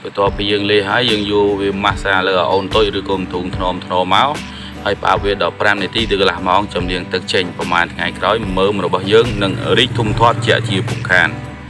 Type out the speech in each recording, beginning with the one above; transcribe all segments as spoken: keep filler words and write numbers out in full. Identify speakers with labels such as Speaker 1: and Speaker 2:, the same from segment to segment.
Speaker 1: បន្ទាប់ពីយើងលេហើយយើងយកវាម៉ាស្សាលើអូនតូចឬក៏ធុងធ្នមធ្នមមកហើយផ្អាប់វាដល់fiveនាទីទៅកន្លះម៉ោងចំរៀងទឹកចេញប្រហែលថ្ងៃក្រោយមើមរបស់យើងនឹងរីកធំធាត់ជាជាពុំខាន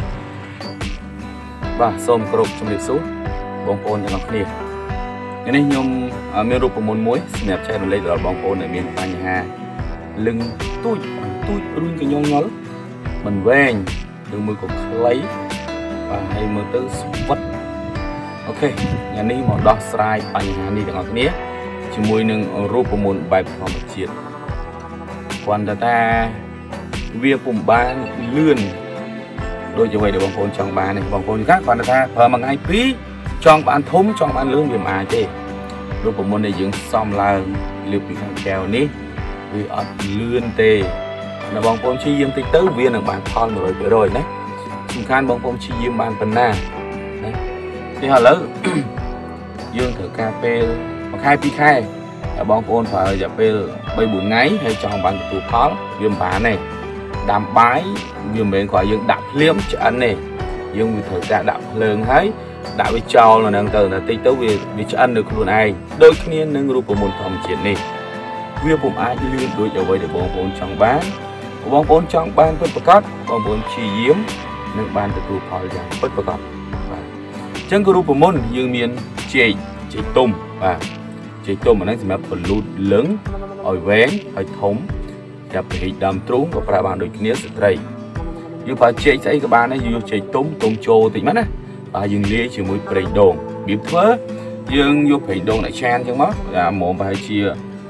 Speaker 1: បាទសូមគោរពជំរាបសួរបងប្អូនទាំងអស់គ្នាថ្ងៃនេះខ្ញុំមានរូបមន្តមួយសម្រាប់ចែករំលែកដល់បងប្អូនដែលមានបញ្ហាលឹងទូចទូចរួញកញ្ញល់ញល់មិនវែងឬមួយក៏ខ្លីបាទហើយមើលទៅស្វិតអូខេថ្ងៃនេះមកដោះស្រាយបញ្ហានេះទាំងអស់គ្នាជាមួយនឹងរូបមន្តបែបធម្មជាតិគាត់ថាថាវាពុំបានលឿនដូចអ្វីដែលបងប្អូនចង់បាននេះបងប្អូនគាត់គាត់ថាប្រើមួយថ្ងៃពីរចង់បានធំចង់បានលឿនវាមិនអាចទេរូបមន្តដែលយើងសំឡើងលើពីខាងកែវនេះវាអត់លឿនទេនៅបងប្អូនព្យាយាមតិចទៅវានឹងបានផលone hundred percent ណាសំខាន់បងប្អូនព្យាយាមបានប៉ុណ្ណាណាទីឥឡូវយើងត្រូវការពេលមួយខែពីរខែបងប្អូនប្រើរយៈពេលthree fourថ្ងៃហើយចង់បានទទួលផលវាមិនបានទេដាំបាយវាមិនមែនគ្រាន់យើងដាក់ភ្លាមឆ្អិនទេយើងវាត្រូវការដាក់ភ្លើងហើយដាក់វាចោលនៅនឹងទៅបន្តិចទៅវាវាឆ្អិននៅខ្លួនឯងដូចគ្នានឹងរូបមន្តធម្មជាតិនេះវាពុំអាចលឿនដូចអ្វីដែលបងប្អូនចង់បានបងប្អូនចង់បានពិតប្រាកដបងប្អូនព្យាយាមនឹងបានទទួលផលយ៉ាងពិតប្រាកដបាទអញ្ចឹងក៏រូបមន្តយើងមានចេកចេកទុំបាទចេកទុំអាហ្នឹងសម្រាប់បលូតលឹងឲ្យវែងឲ្យធំចាប់ពីដើមទ្រូងក៏ប្រើបានដូចគ្នាស្ត្រីយើងប្រើចេកស្អីក៏បានដែរយើងយកចេកទុំទុំចូលតិចមកណាបាទយើងលាយជាមួយប្រេងដូងរបៀបធ្វើយើងយកប្រេងដូងដាក់ឆានអញ្ចឹងមកអាហ្មងប្រហែលជា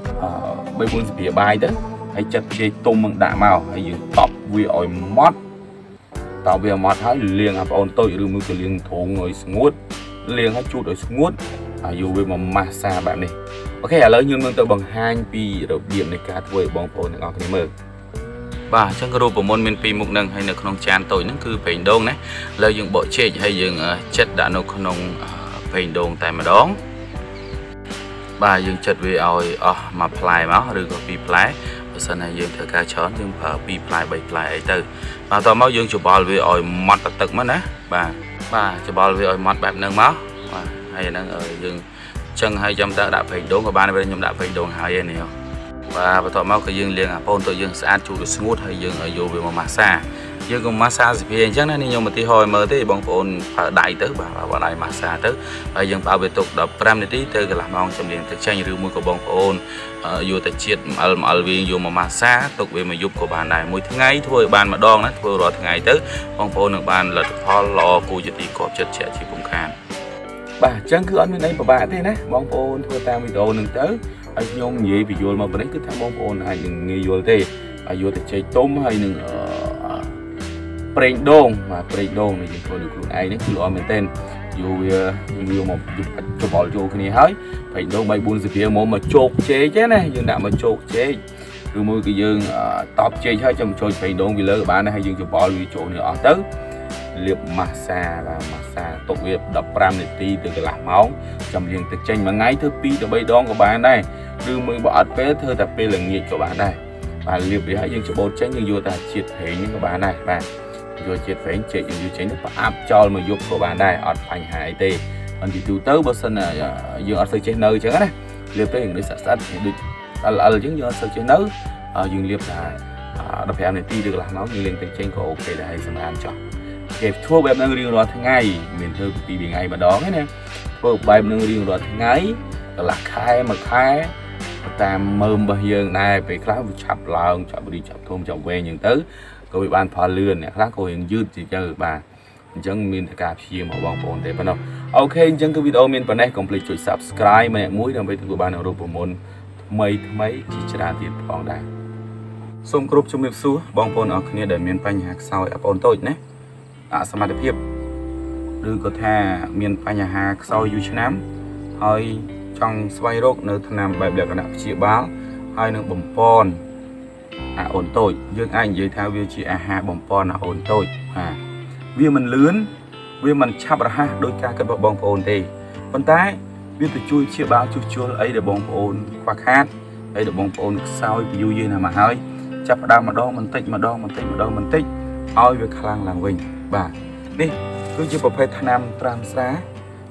Speaker 1: three fourស្ព្រាបាយទៅហើយចាត់ចេកទុំនឹងដាក់មកហើយយើងតប់វាឲ្យម៉ត់តប់វាម៉ត់ហើយលាងអាប្អូនតូចឬមួយក៏លាងធុងឲ្យស្ងួតលាងឲ្យជូតឲ្យស្ងួតហើយយកវាមកម៉ាស្សាបែបនេះអូខេឥឡូវយើងនឹងទៅបង្ហាញពីរបៀបនៃការធ្វើឲ្យបងប្អូនទាំងអស់គ្នាមើលបាទអញ្ចឹងរូបមន្តមានពីរមុខនឹងហើយនៅក្នុងចានតូចហ្នឹងគឺប្រេងដូងណាឥឡូវយើងបកចេកហើយយើងចិតដាក់នៅក្នុងប្រេងដូងតែម្ដងបាទយើងចិតវាឲ្យអស់មួយផ្លែមកឬក៏ពីរផ្លែបើសិនណាយើងត្រូវការច្រើនយើងប្រើពីរផ្លែបីផ្លែអីទៅបាទតោះមកយើងច្បល់វាឲ្យម៉ត់ទឹកមកណាបាទបាទច្បល់វាឲ្យម៉ត់បែបហ្នឹងមកបាទហើយហ្នឹងយើងចឹងហើយចាំតើដាក់ប្រេងដូងក៏បានដែរខ្ញុំដាក់ប្រេងដូងហើយនេះបាទបន្ទាប់មកក៏យើងលាងអាប៉ូនទៅយើងស្អាតជូតឲ្យស្ងួតហើយយើងយកវាមកម៉ាស្សាយើងក៏ម៉ាស្សាសិភាអញ្ចឹងណានេះខ្ញុំឧទាហរណ៍មើលទេបងប្អូនប្រើដៃទៅបាទបើដៃម៉ាស្សាទៅហើយយើងបើវាទុក15នាទីទៅកន្លះម៉ោងចំរៀងទឹកចេញឬមួយក៏បងប្អូនយកតែជាតិម្អិលម្អិលវាយកមកម៉ាស្សាទុកវាមួយយប់ក៏បានដែរមួយថ្ងៃធ្វើឲ្យបានម្ដងណាធ្វើរាល់ថ្ងៃទៅបងប្អូននឹងបានលទ្ធផលល្អគួរជាទីគាប់ចិត្តជាក់ជាពុំខានបាទអញ្ចឹងគឺអត់មានអីពិបាកទេណាបងប្អូនធ្វើតាមវីដេអូហ្នឹងទៅហើយខ្ញុំនិយាយបញ្យល់មកប៉ុណ្ណេះគឺថាបងប្អូនអាចនឹងងាយយល់ទេហើយយកតែចេកទុំហើយនឹងប្រេងដូងបាទប្រេងដូងនេះយើងធ្វើដោយខ្លួនឯងនេះគឺល្អមែនទែនយកវាយកមកច្បល់ចូលគ្នាហើយប្រេងដូងthree fourស្ព្រាមកមកជោគចេកទេណាយើងដាក់មកជោគចេកឬមួយគឺយើងតប់ចេកហើយចាំចូលប្រេងដូងវាលើក៏បានដែរហើយយើងច្បល់វាចូលនេះអស់ទៅលាបម៉ាស្សាបាទម៉ាស្សាទុកវា15នាទីទៅកន្លះម៉ោងចាំរៀងទឹកចេញមួយថ្ងៃធ្វើtwo to threeដងក៏បានដែរឬមួយបើអត់ពេលធ្វើតែពេលល្ងាចក៏បានដែរបាទលាបវាហើយយើងច្បូតចេញយើងយកតែជាតិប្រេងហ្នឹងក៏បានដែរបាទយកជាតិប្រេងចេកយើងយកចេញទៅប្រអាប់ចោលមកយប់ក៏បានដែរអត់បញ្ហាអីទេអញ្ចឹងទូទៅបើសិនយើងអត់សូវចេះនៅអញ្ចឹងណាលាបទៅដូចស្អាតស្អាតដូចអលអលអញ្ចឹងយើងអត់សូវចេះនៅយើងលាបតែ15នាទីទៅកន្លះម៉ោងយើងលេងទឹកចេញក៏អូខេដែរហើយសម្រាប់ចោះគេធ្វើបែបហ្នឹងរៀងរាល់ថ្ងៃមានធ្វើពីថ្ងៃម្ដងទេណាធ្វើបែបហ្នឹងរៀងរាល់ថ្ងៃកន្លះខែមួយខែតាមមើមរបស់យើងដែរពេលខ្លះវាឆាប់ឡើងឆាប់រីឆាប់ធំឆាប់វែងអញ្ចឹងទៅក៏វាបានផលលឿនអ្នកខ្លះក៏រៀងយឺតទៅបាទអញ្ចឹងមានតែការព្យាយាមរបស់បងប្អូនទេប៉ុណ្ណោះអូខេអញ្ចឹងគឺវីដេអូមានប៉ុណ្ណេះកុំភ្លេចចុច Subscribe ម្នាក់មួយដើម្បីទទួលបានរូបមន្តថ្មីថ្មីជាច្រើនទៀតផងដែរសូមគោរពជំរាបសួរបងប្អូនអរគ្នាដែលមានបញ្ហាខ្សោយអាប់អូនតូចណាអសមត្ថភាពឬក៏ថាមានបញ្ហាខ្សោយយូរឆ្នាំហើយចង់ស្វែងរកនៅថ្នាំបែបលក្ខណៈព្យាបាលហើយនឹងបំពន់អាអូនតូចយើងអាចនិយាយថាវាជាអាហារបំពន់អាអូនតូចបាទវាមិនលឿនវាមិនឆាប់រហ័សដោយការគិតរបស់បងប្អូនទេប៉ុន្តែវាទៅជួយព្យាបាលជួសជុលអីដែលបងប្អូនខ្វះខាតអីដែលបងប្អូនខ្សោយពីយូរយារណាស់មកហើយចាប់ផ្ដើមម្ដងបន្តិចម្ដងបន្តិចម្ដងបន្តិចឲ្យវាខ្លាំងឡើងវិញបាទនេះគឺជាប្រភេទថ្នាំត្រាំស្រា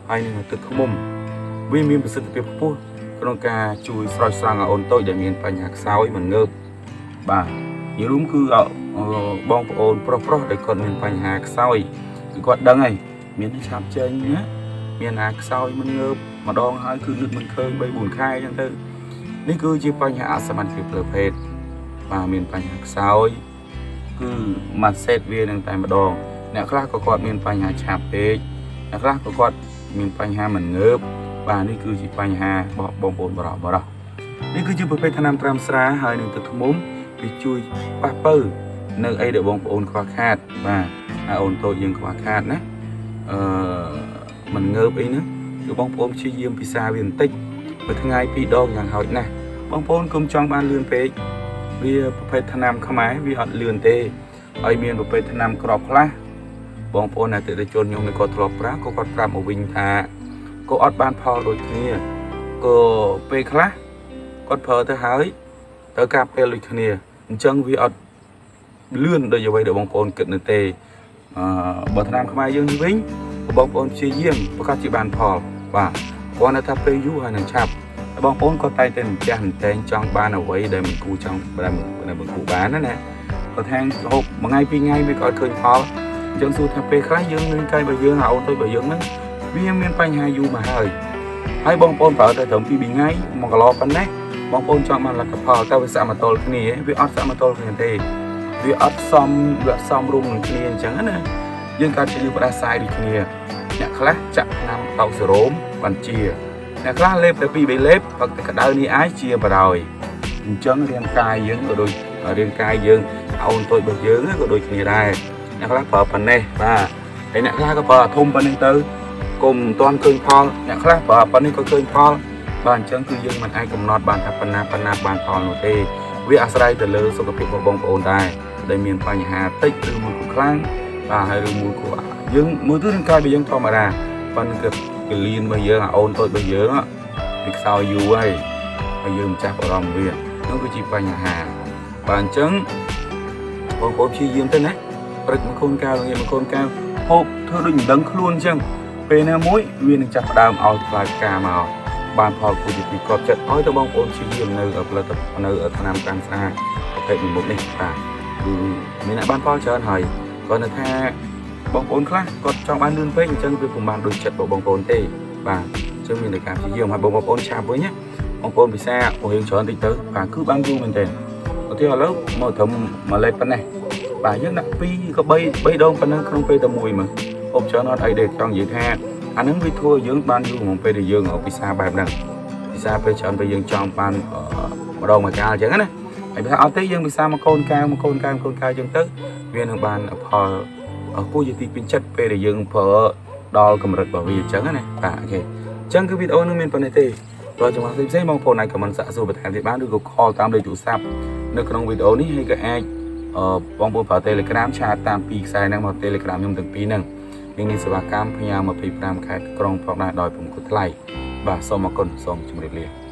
Speaker 1: ហើយនឹងទឹកឃ្មុំវាមានប្រសិទ្ធភាពខ្ពស់ក្នុងការជួយស្រោចស្រង់អូនតូចដែលមានបញ្ហាខ្សោយមិនងើបបាទនិយាយរួមគឺបងប្អូនប្រុសប្រុសដែលគាត់មានបញ្ហាខ្សោយគឺគាត់ដឹងហើយមានឆាប់ចេញណាមានអាខ្សោយមិនងើបម្ដងហើយគឺនឹកមិនឃើញបីបួនខែអញ្ចឹងទៅនេះគឺជាបញ្ហាអសមត្ថភាពផ្លូវភេទបាទមានបញ្ហាខ្សោយគឺម៉ាត់សេតវានឹងតែម្ដងអ្នកខ្លះក៏គាត់មានបញ្ហាឆាប់ពេកអ្នកខ្លះក៏គាត់មានបញ្ហាមិនងើបបាទនេះគឺជាបញ្ហារបស់បងប្អូនបរោះបរោះនេះគឺជាប្រភេទថ្នាំត្រាំស្រាហើយនឹងទឹកឃ្មុំវាជួយប៉ះបើនៅអីដែលបងប្អូនខ្វះខាតបាទហើយអូនតូចយើងខ្វះខាតណាអឺមិនងើបអីណាគឺបងប្អូនព្យាយាមពិសាវាបន្តិចមួយថ្ងៃពីរដងយ៉ាងហោចណាស់បងប្អូនកុំចង់បានលឿនពេកវាប្រភេទថ្នាំខ្មែរវាអត់លឿនទេហើយមានប្រភេទថ្នាំក្របខ្លះបងប្អូនអតិថិជនខ្ញុំក៏ធ្លាប់ប្រើក៏គាត់ប្រាប់មកវិញថាក៏អត់បានផលដូចគ្នាក៏ពេលខ្លះគាត់ប្រើទៅហើយត្រូវការពេលដូចគ្នាអញ្ចឹងវាអត់លឿនដូចអ្វីដែលបងប្អូនគិតនៅទេអឺបើថ្នាំខ្មែរយើងនេះវិញបងប្អូនព្យាយាមប្រកាសជាបានផលបាទគាត់ថាពេលយូរហើយនឹងឆាប់បងប្អូនក៏តែតែម្ចាស់តែងចង់បានអ្វីដែលមិនគូចង់ដែលមិនគូបានណាណាគាត់ថាហូបមួយថ្ងៃពីរថ្ងៃវាក៏អត់ឃើញផលអញ្ចឹងសួរថាពេលខ្លះយើងនឹងកាយបើយើងអូនទៅបើយើងហ្នឹងវាមានបញ្ហាយូរមកហើយហើយបងប្អូនប្រើតែត្រឹមពីរថ្ងៃមួយគីឡូប៉ុណ្ណេះបងប្អូនចង់បានលទ្ធផលតែវាសមតុល្យគ្នាវាអត់សមតុល្យគ្នាទេវាអត់សមវាអត់សមរម្យនឹងគ្នាអញ្ចឹងណាយើងកើតជាផ្ដាសាយដូចគ្នាអ្នកខ្លះចាក់ថ្នាំតោកសេរ៉ូមបញ្ជាអ្នកខ្លះលេបតែពីរបីលេបផឹកតែក្តៅនេះអាចជាបរោយអញ្ចឹងរាងកាយយើងក៏ដូចរាងកាយយើងអូនតូចរបស់យើងក៏ដូចគ្នាដែរអ្នកខ្លះប្រើប៉ុណ្ណេះបាទហើយអ្នកខ្លះក៏ប្រើធំប៉ុណ្ណេះទៅគុំមិនទាន់ឃើញផលអ្នកខ្លះប្រើប៉ុណ្ណេះក៏ឃើញផលបាទអញ្ចឹងគឺយើងមិនអាចកំណត់បានថាប៉ុណ្ណាប៉ុណ្ណាបានផលនោះទេវាអាស្រ័យទៅលើសុខភាពរបស់បងប្អូនដែរដែលមានបញ្ហាតិចឬមួយក៏ខ្លាំងបាទហើយឬមួយក៏យើងមួយទៅរាងកាយរបស់យើងធម្មតាប៉ុន្តែកលៀនរបស់យើងអូនតូចរបស់យើងវាខ្សោយយូរហើយហើយយើងមិនចាស់អារម្មណ៍វានោះគឺជាបញ្ហាបាទអញ្ចឹងបងប្អូនព្យាយាមទៅណាព្រឹកមួយកូនកៅល្ងាចមួយកូនកៅហូបធ្វើដូចមិនដឹងខ្លួនអញ្ចឹងពេលណាមួយវានឹងចាប់ផ្ដើមឲ្យផ្លែផ្កាមកបានផលគួរជាទីកប់ចិត្តឲ្យទៅបងប្អូនព្យាយាមនៅផលិតនៅថ្នាំតាមស្រាប្រភេទមួយមុខនេះបាទគឺមានអ្នកបានផលច្រើនហើយគាត់នៅថាបងប្អូនខ្លះគាត់ចង់បានលឿនពេកអញ្ចឹងវាពុំបានដូចចិត្តរបស់បងប្អូនទេបាទអញ្ចឹងមានតែការព្យាយាមឲ្យបងប្អូនឆាប់វិញណាបងប្អូនពិសាអូរៀងច្រើនតិចទៅបាទគឺបានយូរមែនទេឧទាហរណ៍ឥឡូវមកត្រឹមមួយលេបប៉ុណ្ណេះបាទយើងដាក់ពីរក៏បីបីដងប៉ុណ្ណឹងក្នុងពេលតែមួយមកហូបច្រើនអត់អីទេចង់និយាយថាអានឹងវាធ្វើយើងបានយូរក្នុងពេលដែលយើងពិសាបែបហ្នឹងពិសាពេលច្រើនពេលយើងចង់បានម្ដងមួយកាលអញ្ចឹងណាហើយបើអត់ទេយើងពិសាមកកូនកៅមកកូនកៅកូនកៅអញ្ចឹងទៅវានឹងបានផលគួរជាទីពេញចិត្តពេលដែលយើងប្រើដល់កម្រិតរបស់វាអញ្ចឹងណាបាទអូខេអញ្ចឹងគឺវីដេអូនេះមានប៉ុណ្ណេះទេបើចំណុចផ្សេងៗបងប្អូនអាចខមមិនសាកសួរបន្ថែមទៀតបានឬក៏ call តាមលេខទូរស័ព្ទនៅក្នុងវីដេអូនេះហើយក៏អាចបងប្អូនប្រើ Telegram ឆាតតាមពីរខ្សែហ្នឹងមក Telegram ខ្ញុំទាំងពីរហ្នឹងមានសេវាកម្មផ្ញើยี่สิบห้าខេត្តក្រុងផងដែរដោយពុំគិតថ្លៃបាទសូមអរគុណសូមជម្រាបលា